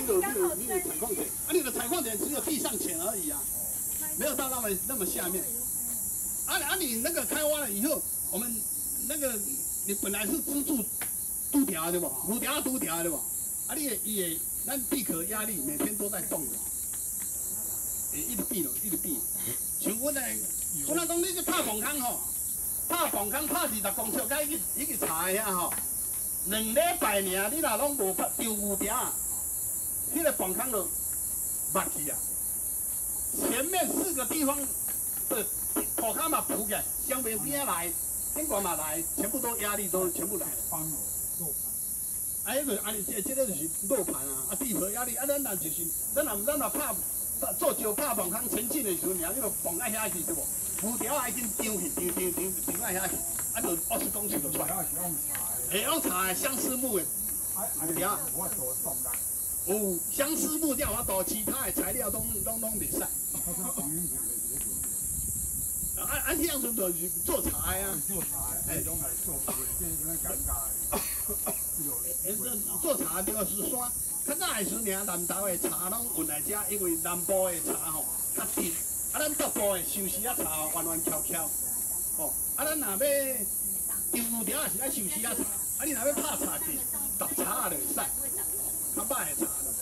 你的采矿点，你的采矿点只有地上浅而已啊，没有到那么下面。你那个开挖了以后，我们那个你本来是支柱拄条对不？五条拄条对不？你也咱地壳压力每天都在动的，一直变。像我讲你去拍矿坑吼，拍矿坑拍20公尺，甲伊去查遐吼，2礼拜尔，你若拢无丢五条，迄个矿坑就没去啊。前面4个地方的土坑嘛铺起来，上面边来，天管嘛来，全部都压力都全部来了。落盘。这个就是落盘啊！地壳压力咱若拍做石拍矿坑前进的时候，你个放在遐去对无？五条已经丢去，丢在遐去，就20公尺就出来。用查相思木的五条。有相思木叫我倒，其他的材料拢袂使。这样子就是做茶呀。做茶，种来做，这有点尴尬。做茶就是说，较早的时候，南投的茶拢运来遮，因为南部的茶吼较甜，咱北部的收时啊茶弯翘翘，咱若要丢五条也是爱收时啊茶，你若要拍茶去，打茶就会使，较歹的茶。